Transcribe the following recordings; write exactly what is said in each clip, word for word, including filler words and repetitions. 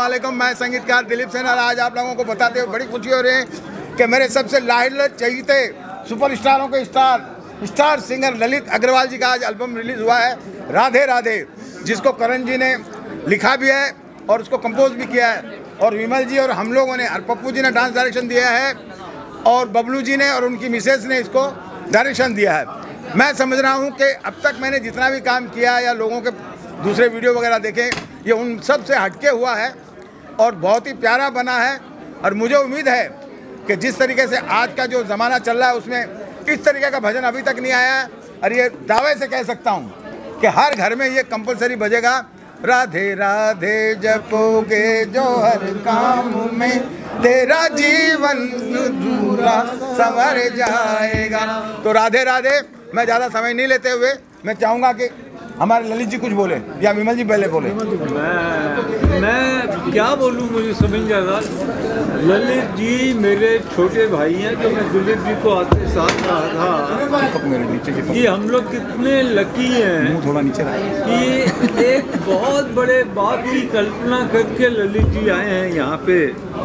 अस्सलामुअलैकुम। मैं संगीतकार दिलीप सेन और आज आप लोगों को बताते हुए बड़ी खुशी हो रही है कि मेरे सबसे लाडले चहीते सुपरस्टारों के star star singer Lalit Agarwal ji का आज एल्बम रिलीज़ हुआ है, राधे राधे, जिसको करण जी ने लिखा भी है और उसको कंपोज भी किया है, और विमल जी और हम लोगों ने और पप्पू जी ने डांस डायरेक्शन दिया है, और बबलू जी ने और उनकी मिसेस ने इसको डायरेक्शन दिया है। मैं समझ रहा हूँ कि अब तक मैंने जितना भी काम किया या लोगों के दूसरे वीडियो वगैरह देखे, ये उन सब से हटके हुआ है और बहुत ही प्यारा बना है। और मुझे उम्मीद है कि जिस तरीके से आज का जो ज़माना चल रहा है उसमें इस तरीके का भजन अभी तक नहीं आया है, और ये दावे से कह सकता हूँ कि हर घर में ये कंपलसरी बजेगा। राधे राधे जपोगे जो हर काम में, तेरा जीवन पूरा संवर जाएगा। तो राधे राधे। मैं ज़्यादा समय नहीं लेते हुए मैं चाहूँगा कि हमारे ललित जी कुछ बोले या विमल जी पहले बोले। मैं मैं क्या बोलूँ, मुझे समझ नहीं आ रहा। ललित जी मेरे छोटे भाई हैं, तो मैं दिलीप जी को आते साथ रहा था कि हम लोग कितने लकी हैं थोड़ा नीचे कि एक बहुत बड़े बात की कल्पना करके ललित जी आए हैं यहाँ पे।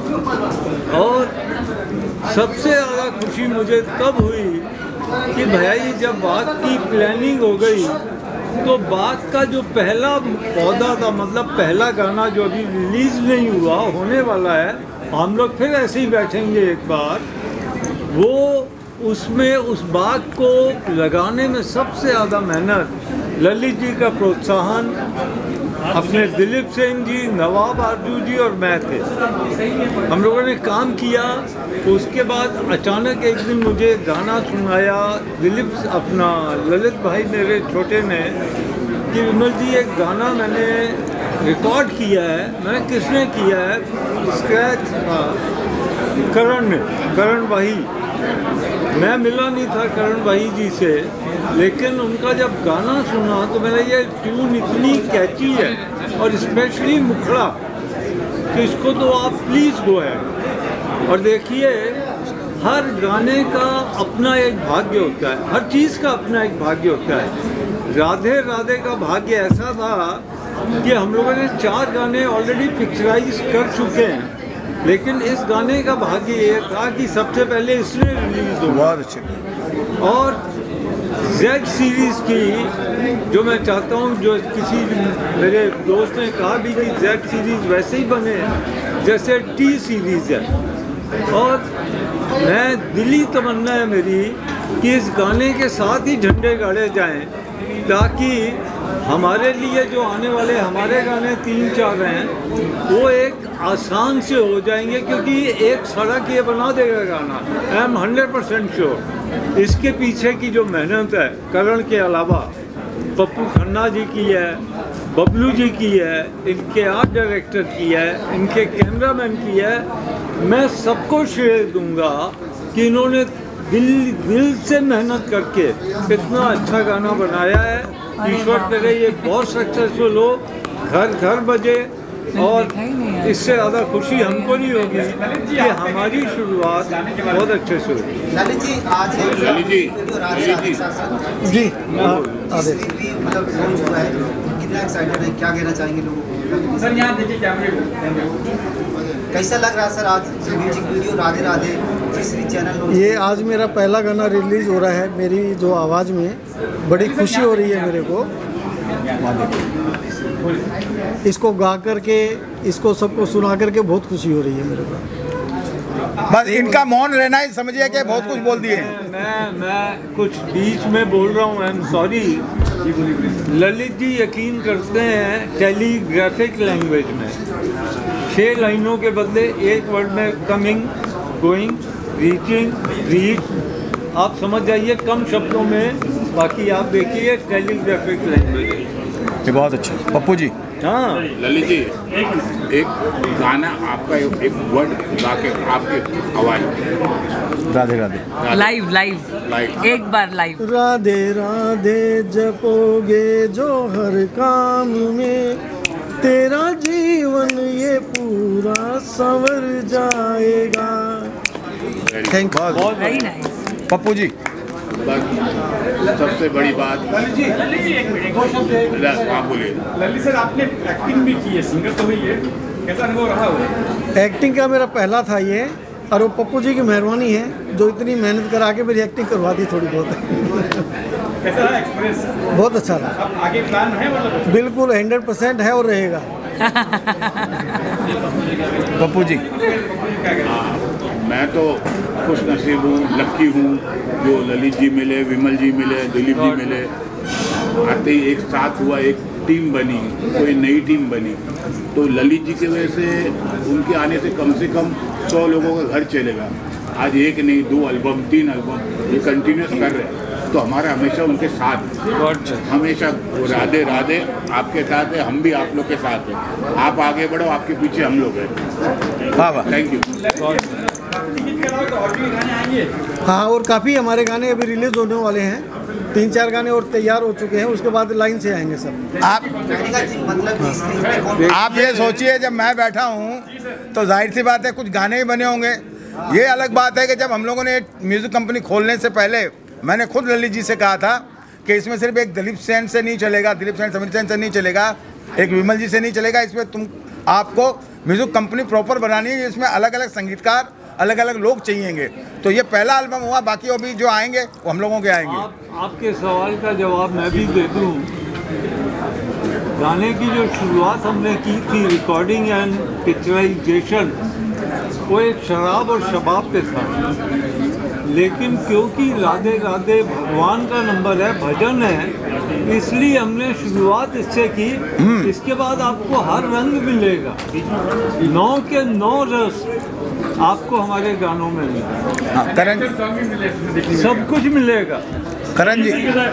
और सबसे ज़्यादा खुशी मुझे तब हुई कि भाई जब बात की प्लानिंग हो गई तो बात का जो पहला पौधा था, मतलब पहला गाना जो अभी रिलीज़ नहीं हुआ, होने वाला है, हम लोग फिर ऐसे ही बैठेंगे एक बार, वो उसमें उस बात को लगाने में सबसे ज़्यादा मेहनत ललित जी का प्रोत्साहन, अपने दिलीप सेन जी, नवाब आरजू जी और मैं थे। हम लोगों ने काम किया। उसके बाद अचानक एक दिन मुझे गाना सुनाया दिलीप अपना ललित भाई मेरे छोटे ने कि विमल जी एक गाना मैंने रिकॉर्ड किया है। मैंने किसने किया है? स्क्रैच करण ने, करण भाई। मैं मिला नहीं था करण भाई जी से, लेकिन उनका जब गाना सुना तो मैंने ये ट्यून इतनी कैची है और स्पेशली मुखड़ा कि इसको तो आप प्लीज़ गो है। और देखिए हर गाने का अपना एक भाग्य होता है, हर चीज़ का अपना एक भाग्य होता है। राधे राधे का भाग्य ऐसा था कि हम लोगों ने चार गाने ऑलरेडी पिक्चराइज कर चुके हैं, लेकिन इस गाने का भाग्य ये था कि सबसे पहले इसने रिलीज हुआ। बहुत अच्छे। और जेड सीरीज़ की जो मैं चाहता हूँ, जो किसी मेरे दोस्त ने कहा भी कि जेड सीरीज़ वैसे ही बने जैसे टी सीरीज़ है। और मैं दिली तमन्ना है मेरी कि इस गाने के साथ ही झंडे गाड़े जाएं, ताकि हमारे लिए जो आने वाले हमारे गाने तीन चार हैं वो एक आसान से हो जाएंगे, क्योंकि एक सड़क ये बना देगा गाना। I am hundred percent sure. इसके पीछे की जो मेहनत है करण के अलावा पप्पू खन्ना जी की है, बबलू जी की है, इनके आर्ट डायरेक्टर की है, इनके कैमरामैन की है। मैं सबको श्रेय दूंगा कि इन्होंने दिल दिल से मेहनत करके इतना अच्छा गाना बनाया है। ईश्वर करे ये बहुत सक्सेसफुल हो, घर घर बजे, और इससे ज़्यादा खुशी हमको नहीं होगी कि हमारी शुरुआत बहुत अच्छे से हुई। ललित जी आज ललित जी जी मतलब लॉन्च हुआ है, कितना एक्साइटेड है, क्या कहना चाहेंगे लोगों को? सर यहाँ देखिए कैमरे कैसा लग रहा है सर आज म्यूजिक वीडियो राधे राधे तीसरी चैनल? ये आज मेरा पहला गाना रिलीज़ हो रहा है। मेरी जो आवाज़ में बड़ी खुशी हो रही है मेरे को। इसको गा करके, इसको सबको सुना करके बहुत खुशी हो रही है मेरे को। बस इनका मौन रहना ही समझिए कि बहुत कुछ बोल दिए। मैं मैं कुछ बीच में बोल रहा हूँ, I am sorry. Lalit ji यकीन करते हैं टेलीग्राफिक लैंग्वेज में, छः लाइनों के बदले एक वर्ड में कमिंग, गोइंग, रीचिंग, रीच। आप समझ जाइए कम शब्दों में, बाकी आप देखिए टेलीग्राफिक लैंग्वेज। ये बहुत अच्छा। पप्पू जी। हाँ ललित जी, एक गाना आपका एक वर्ड गा के आपके आवाज। Radhe Radhe. Live live live एक बार लाइव। राधे राधे जपोगे जो हर काम में, तेरा जीवन ये पूरा संवर जाएगा। Thank you. Very nice. Pappu ji. बस सबसे बड़ी बात, ललित जी ललित जी एक मिनट, दो शब्द आप बोलिए। ललित सर आपने एक्टिंग भी की है, सिंगर तो हुई है, कैसा अनुभव रहा हो? एक्टिंग का मेरा पहला था ये, और वो पप्पू जी की मेहरबानी है जो इतनी मेहनत करा के मेरी एक्टिंग करवा दी थोड़ी बहुत। कैसा रहा एक्सपीरियंस? बहुत अच्छा रहा। अब आगे प्लान है मतलब? बिल्कुल हंड्रेड परसेंट है और रहेगा। पप्पू जी, मैं तो खुश नसीब हूँ, लक्की हूँ जो ललित जी मिले, विमल जी मिले, दिलीप जी मिले, आते ही एक साथ हुआ, एक टीम बनी, कोई नई टीम बनी। तो ललित जी की वजह से, उनके आने से कम से कम सौ लोगों का घर चलेगा। आज एक नहीं, दो एल्बम, तीन एल्बम ये कंटिन्यूस कर रहे हैं, तो हमारा हमेशा उनके साथ, हमेशा राधे राधे आपके साथ है, हम भी आप लोग के साथ हैं। आप आगे बढ़ो, आपके पीछे हम लोग हैं। वाह वाह, थैंक यू। हाँ, और काफ़ी हमारे गाने अभी रिलीज होने वाले हैं, तीन चार गाने और तैयार हो चुके हैं, उसके बाद लाइन से आएंगे सब। आप मतलब आप ये सोचिए, जब मैं बैठा हूँ तो जाहिर सी बात है कुछ गाने ही बने होंगे। ये अलग बात है कि जब हम लोगों ने म्यूज़िक कंपनी खोलने से पहले मैंने खुद ललित जी से कहा था कि इसमें सिर्फ एक दिलीप सेन से नहीं चलेगा, दिलीप सेन, समीर सेन से नहीं चलेगा, एक विमल जी से नहीं चलेगा, इसमें तुम आपको म्यूज़िक कंपनी प्रॉपर बनानी है, इसमें अलग अलग संगीतकार, अलग अलग लोग चाहिएंगे। तो ये पहला एल्बम हुआ, बाकी अभी जो आएंगे वो हम लोगों के आएंगे। आप, आपके सवाल का जवाब मैं भी दे दूँ। गाने की जो शुरुआत हमने की थी, रिकॉर्डिंग एंड पिक्चराइजेशन, वो एक शराब और शबाब के साथ, लेकिन क्योंकि राधे राधे भगवान का नंबर है, भजन है, इसलिए हमने शुरुआत इससे की। इसके बाद आपको हर रंग मिलेगा, नौ के नौ रस आपको हमारे गानों में मिलेगा। हाँ, करण सब कुछ मिलेगा। करण जी,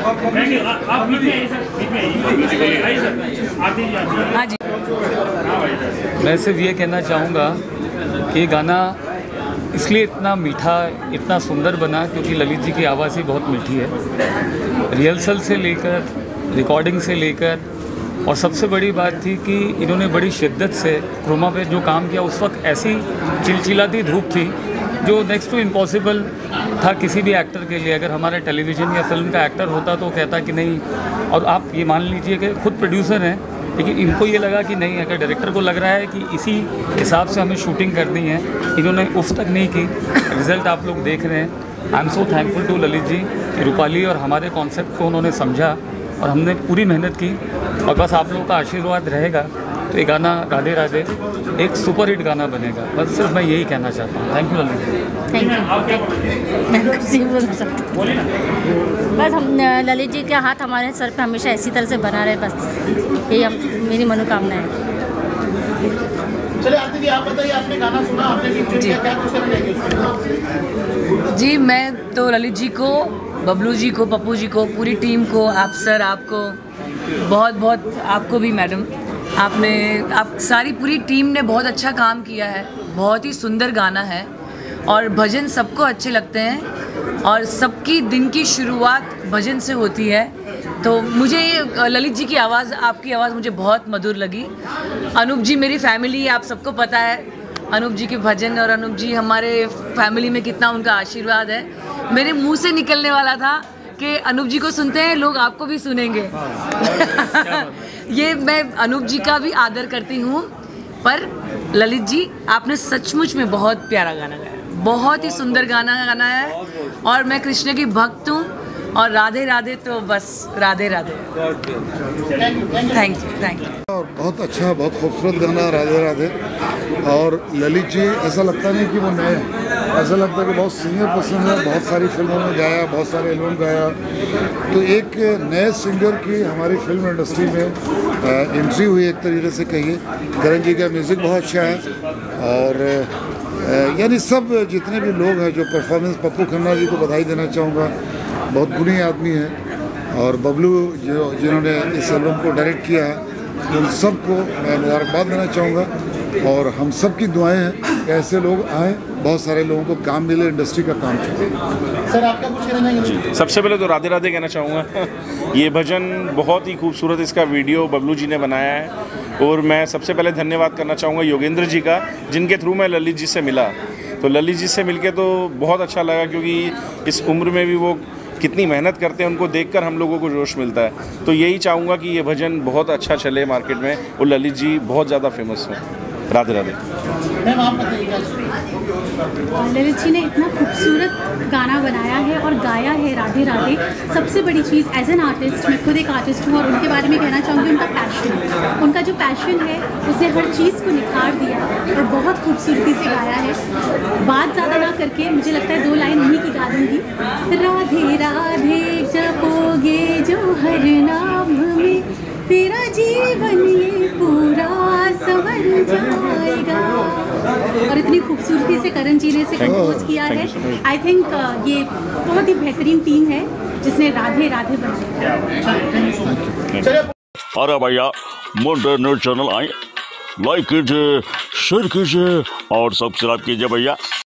हाँ जी, मैं सिर्फ ये कहना चाहूँगा कि गाना इसलिए इतना मीठा, इतना सुंदर बना क्योंकि ललित जी की आवाज़ ही बहुत मीठी है। रिहर्सल से लेकर, रिकॉर्डिंग से लेकर, और सबसे बड़ी बात थी कि इन्होंने बड़ी शिद्दत से क्रोमा पे जो काम किया, उस वक्त ऐसी चिलचिलाती धूप थी जो नेक्स्ट टू इम्पॉसिबल था किसी भी एक्टर के लिए। अगर हमारा टेलीविज़न या फिल्म का एक्टर होता तो कहता कि नहीं, और आप ये मान लीजिए कि खुद प्रोड्यूसर हैं, लेकिन इनको ये लगा कि नहीं, अगर डायरेक्टर को लग रहा है कि इसी हिसाब से हमें शूटिंग करनी है, इन्होंने उफ तक नहीं की। रिज़ल्ट आप लोग देख रहे हैं। I am so thankful to Lalit ji कि रूपाली और हमारे कॉन्सेप्ट को उन्होंने समझा और हमने पूरी मेहनत की, और बस आप लोगों का आशीर्वाद रहेगा तो ये गाना राधे राधे एक सुपर हिट गाना बनेगा। बस सिर्फ मैं यही कहना चाहता हूँ। Thank you Lalit ji. Thank you. मैं कुछ नहीं बोल सकती, बस हम ललित जी के हाथ हमारे सर पे हमेशा इसी तरह से बना रहे, बस यही हम मेरी मनोकामना है। चलिए आरती जी, आप बताइए, आपने गाना सुना, आपने भी जी। क्या कुछ करना है? जी, मैं तो ललित जी को, बबलू जी को, पप्पू जी को, पूरी टीम को, आप सर, आपको बहुत बहुत, आपको भी मैडम, आपने, आप सारी पूरी टीम ने बहुत अच्छा काम किया है। बहुत ही सुंदर गाना है और भजन सबको अच्छे लगते हैं और सबकी दिन की शुरुआत भजन से होती है। तो मुझे ललित जी की आवाज़, आपकी आवाज़ मुझे बहुत मधुर लगी। अनूप जी मेरी फैमिली, आप सबको पता है अनूप जी के भजन, और अनूप जी हमारे फैमिली में कितना उनका आशीर्वाद है। मेरे मुंह से निकलने वाला था कि अनूप जी को सुनते हैं लोग, आपको भी सुनेंगे। ये मैं अनूप जी का भी आदर करती हूँ, पर ललित जी आपने सचमुच में बहुत प्यारा गाना गाया, बहुत ही सुंदर गाना गाना है, और मैं कृष्ण की भक्त हूँ, और राधे राधे तो बस Radhe Radhe. Thank you, thank you. और बहुत अच्छा, बहुत खूबसूरत गाना राधे राधे। और ललित जी ऐसा लगता नहीं कि वो नए हैं, ऐसा लगता है कि बहुत सीनियर पर्सन है, बहुत सारी फिल्मों में गाया, बहुत सारे एल्बम गाया। तो एक नए सिंगर की हमारी फिल्म इंडस्ट्री में एंट्री हुई एक तरीके से कहिए। करण जी का म्यूज़िक बहुत अच्छा है, और यानी सब जितने भी लोग हैं जो परफॉर्मेंस, पप्पू खन्ना जी को बधाई देना चाहूँगा, बहुत गुणी आदमी है, और बबलू जो जिन्होंने इस एल्बम को डायरेक्ट किया है, उन सबको मैं मुबारकबाद देना चाहूँगा। और हम सब की दुआएं हैं कि ऐसे लोग आएँ, बहुत सारे लोगों को काम मिले, इंडस्ट्री का काम चले। सर आपका कुछ कहना चाहेंगे? सबसे पहले तो राधे राधे कहना चाहूँगा। ये भजन बहुत ही खूबसूरत, इसका वीडियो बबलू जी ने बनाया है, और मैं सबसे पहले धन्यवाद करना चाहूँगा योगेंद्र जी का, जिनके थ्रू मैं ललित जी से मिला। तो ललित जी से मिलके तो बहुत अच्छा लगा, क्योंकि इस उम्र में भी वो कितनी मेहनत करते हैं, उनको देखकर हम लोगों को जोश मिलता है। तो यही चाहूँगा कि ये भजन बहुत अच्छा चले मार्केट में, और ललित जी बहुत ज़्यादा फेमस हो। राधे राधे। मैम आप बताइए क्या ललित जी ने इतना खूबसूरत गाना बनाया है और गाया है राधे राधे। सबसे बड़ी चीज़ एज एन आर्टिस्ट, मैं खुद एक आर्टिस्ट हूँ और उनके बारे में कहना चाहूँगी उनका पैशन, उनका जो पैशन है उसने हर चीज़ को निखार दिया और बहुत खूबसूरती से गाया है। बात ज़्यादा ना करके मुझे लगता है दो लाइन उन्हीं की गा दूँगी। राधे राधे जपोगे जो हर नाम में, तेरा जीवन ये पूरा संवर जाएगा। और इतनी खूबसूरती से करण जी ने इसे कंपोज किया है। आई थिंक uh, ये बहुत ही बेहतरीन टीम है जिसने राधे राधे बनाया। अरे भैया मोटर न्यूज चैनल आए, लाइक कीजिए, शेयर कीजिए और सब्सक्राइब कीजिए भैया।